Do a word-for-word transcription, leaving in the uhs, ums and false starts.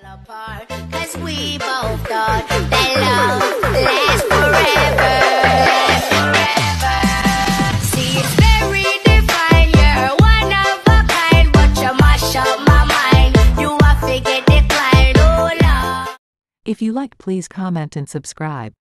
apart, 'cause we both thought that love lasts forever, forever. See, it's very divine, you're one of a kind, but you mash up my mind, you a figure decline, oh Lord. If you like, please comment and subscribe.